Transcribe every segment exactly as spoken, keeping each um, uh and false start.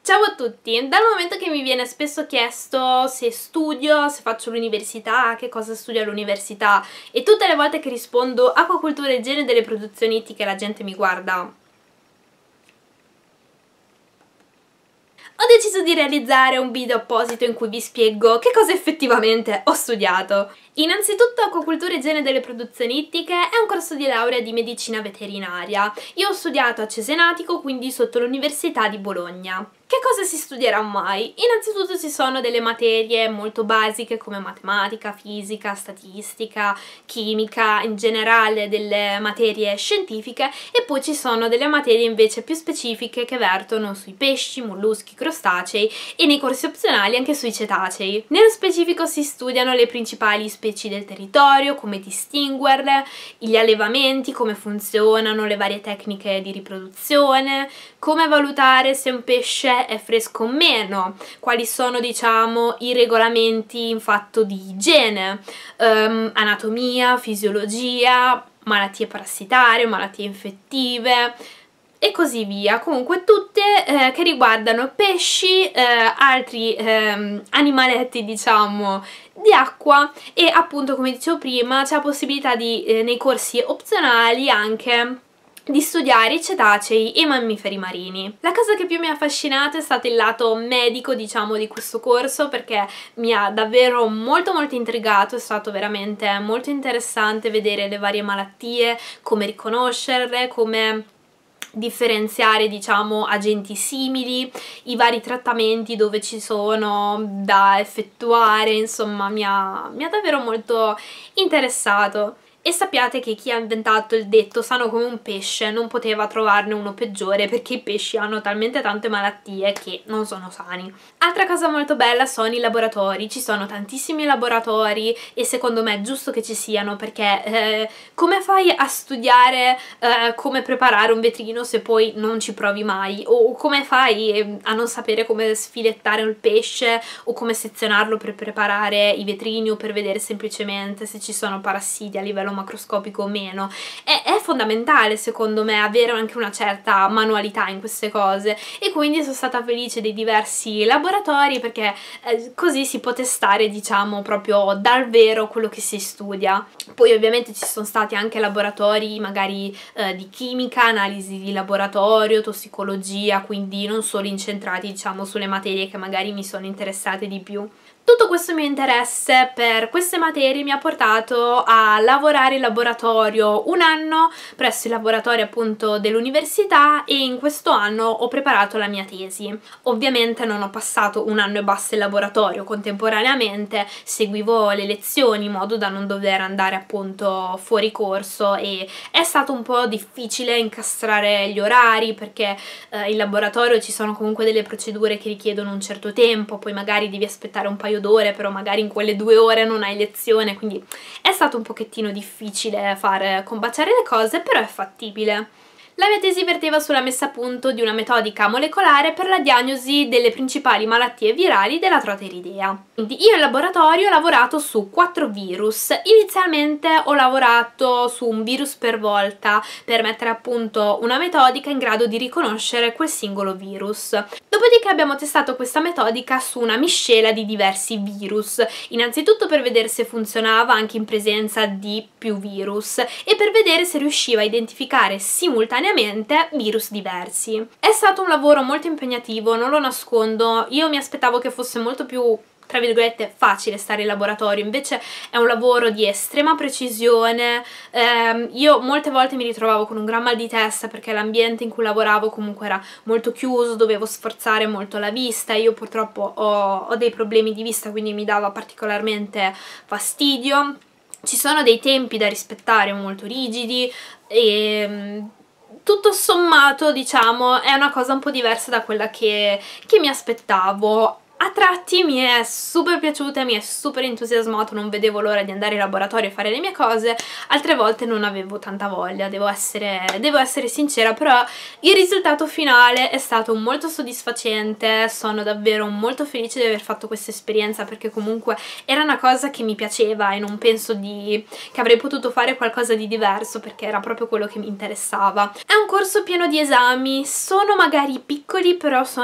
Ciao a tutti! Dal momento che mi viene spesso chiesto se studio, se faccio l'università, che cosa studio all'università e tutte le volte che rispondo acquacultura e igiene delle produzioni ittiche la gente mi guarda. Ho deciso di realizzare un video apposito in cui vi spiego che cosa effettivamente ho studiato. Innanzitutto acquacultura e igiene delle produzioni ittiche è un corso di laurea di medicina veterinaria. Io ho studiato a Cesenatico, quindi sotto l'Università di Bologna. Che cosa si studierà mai? Innanzitutto ci sono delle materie molto basiche come matematica, fisica, statistica, chimica, in generale delle materie scientifiche, e poi ci sono delle materie invece più specifiche che vertono sui pesci, molluschi, crostacei e nei corsi opzionali anche sui cetacei. Nello specifico si studiano le principali specie del territorio, come distinguerle, gli allevamenti, come funzionano le varie tecniche di riproduzione, come valutare se un pesce è fresco o meno, quali sono diciamo i regolamenti in fatto di igiene, um, anatomia, fisiologia, malattie parassitarie, malattie infettive e così via. Comunque tutte eh, che riguardano pesci, eh, altri eh, animaletti diciamo di acqua, e appunto come dicevo prima c'è la possibilità di eh, nei corsi opzionali anche di studiare i cetacei e i mammiferi marini. La cosa che più mi ha affascinato è stato il lato medico diciamo di questo corso, perché mi ha davvero molto molto intrigato, è stato veramente molto interessante vedere le varie malattie, come riconoscerle, come differenziare diciamo agenti simili, i vari trattamenti dove ci sono da effettuare, insomma mi ha, mi ha davvero molto interessato. E sappiate che chi ha inventato il detto sano come un pesce non poteva trovarne uno peggiore, perché i pesci hanno talmente tante malattie che non sono sani. Altra cosa molto bella sono i laboratori. Ci sono tantissimi laboratori e secondo me è giusto che ci siano, perché eh, come fai a studiare eh, come preparare un vetrino se poi non ci provi mai? O come fai a non sapere come sfilettare il pesce o come sezionarlo per preparare i vetrini, o per vedere semplicemente se ci sono parassiti a livello macroscopico o meno? È, è fondamentale secondo me avere anche una certa manualità in queste cose, e quindi sono stata felice dei diversi laboratori, perché eh, così si può testare diciamo proprio dal vero quello che si studia. Poi ovviamente ci sono stati anche laboratori magari eh, di chimica, analisi di laboratorio, tossicologia, quindi non solo incentrati diciamo sulle materie che magari mi sono interessate di più. Tutto questo mio interesse per queste materie mi ha portato a lavorare in laboratorio un anno presso i laboratori appunto dell'università, e in questo anno ho preparato la mia tesi. Ovviamente non ho passato un anno e basta in laboratorio, contemporaneamente seguivo le lezioni in modo da non dover andare appunto fuori corso, e è stato un po' difficile incastrare gli orari, perché eh, in laboratorio ci sono comunque delle procedure che richiedono un certo tempo, poi magari devi aspettare un paio d'ore, però magari in quelle due ore non hai lezione, quindi è stato un pochettino difficile far combaciare le cose, però è fattibile. La mia tesi verteva sulla messa a punto di una metodica molecolare per la diagnosi delle principali malattie virali della troteridea. Quindi io in laboratorio ho lavorato su quattro virus. Inizialmente ho lavorato su un virus per volta per mettere a punto una metodica in grado di riconoscere quel singolo virus. Dopodiché abbiamo testato questa metodica su una miscela di diversi virus, innanzitutto per vedere se funzionava anche in presenza di più virus e per vedere se riusciva a identificare simultaneamente virus diversi. È stato un lavoro molto impegnativo, non lo nascondo. Io mi aspettavo che fosse molto più, tra virgolette, facile stare in laboratorio, invece è un lavoro di estrema precisione. Eh, io molte volte mi ritrovavo con un gran mal di testa perché l'ambiente in cui lavoravo comunque era molto chiuso, dovevo sforzare molto la vista. Io purtroppo ho, ho dei problemi di vista, quindi mi dava particolarmente fastidio. Ci sono dei tempi da rispettare molto rigidi e tutto sommato diciamo è una cosa un po' diversa da quella che, che mi aspettavo. A tratti mi è super piaciuta, mi è super entusiasmato, non vedevo l'ora di andare in laboratorio e fare le mie cose. Altre volte non avevo tanta voglia, devo essere, devo essere sincera, però il risultato finale è stato molto soddisfacente. Sono davvero molto felice di aver fatto questa esperienza, perché comunque era una cosa che mi piaceva e non penso di, che avrei potuto fare qualcosa di diverso, perché era proprio quello che mi interessava. È un corso pieno di esami, sono magari piccoli però sono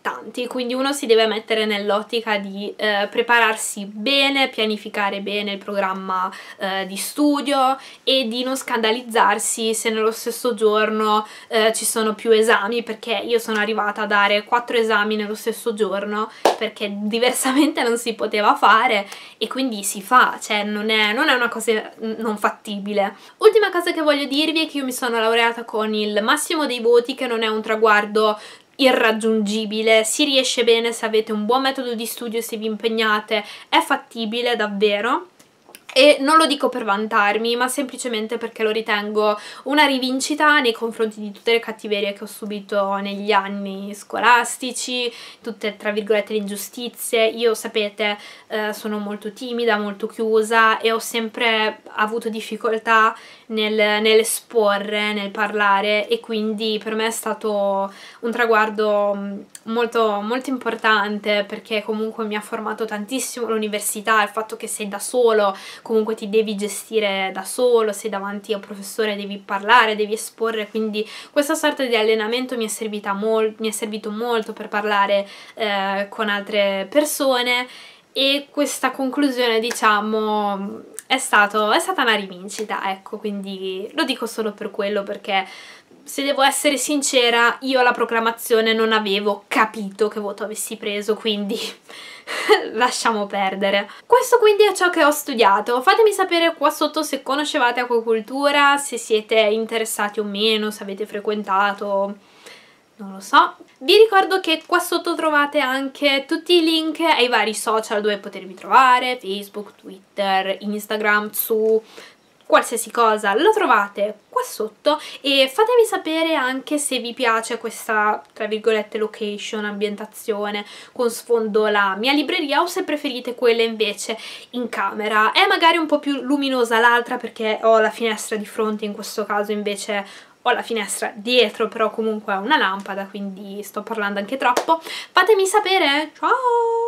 tanti, quindi uno si deve mettere nell'ottica di eh, prepararsi bene, pianificare bene il programma eh, di studio e di non scandalizzarsi se nello stesso giorno eh, ci sono più esami, perché io sono arrivata a dare quattro esami nello stesso giorno perché diversamente non si poteva fare, e quindi si fa, cioè non è, non è una cosa non fattibile. Ultima cosa che voglio dirvi è che io mi sono laureata con il massimo dei voti, che non è un traguardo irraggiungibile, si riesce bene se avete un buon metodo di studio, se vi impegnate, è fattibile davvero. E non lo dico per vantarmi, ma semplicemente perché lo ritengo una rivincita nei confronti di tutte le cattiverie che ho subito negli anni scolastici, tutte tra virgolette le ingiustizie. Io, sapete, eh, sono molto timida, molto chiusa e ho sempre avuto difficoltà nel, nell'esporre, nel parlare, e quindi per me è stato un traguardo molto, molto importante, perché comunque mi ha formato tantissimo l'università, il fatto che sei da solo, comunque ti devi gestire da solo, sei davanti a un professore, devi parlare, devi esporre, quindi questa sorta di allenamento mi è, servita mol- mi è servito molto per parlare eh, con altre persone, e questa conclusione, diciamo, è, stato, è stata una rivincita, ecco, quindi lo dico solo per quello, perché se devo essere sincera io alla proclamazione non avevo capito che voto avessi preso, quindi lasciamo perdere. Questo quindi è ciò che ho studiato. Fatemi sapere qua sotto se conoscevate acquacultura, se siete interessati o meno, se avete frequentato, non lo so. Vi ricordo che qua sotto trovate anche tutti i link ai vari social dove potervi trovare, Facebook, Twitter, Instagram, su qualsiasi cosa lo trovate qua sotto, e fatemi sapere anche se vi piace questa, tra virgolette, location, ambientazione con sfondo la mia libreria, o se preferite quella invece in camera. È magari un po' più luminosa l'altra perché ho la finestra di fronte, in questo caso invece ho la finestra dietro, però comunque ho una lampada, quindi sto parlando anche troppo. Fatemi sapere, ciao!